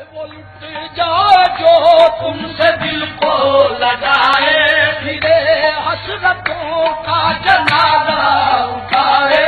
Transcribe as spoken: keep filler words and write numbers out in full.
वो लुट जाए जो तुमसे दिल को लगाए, फिरे हसरतों का जनाजा उठाए।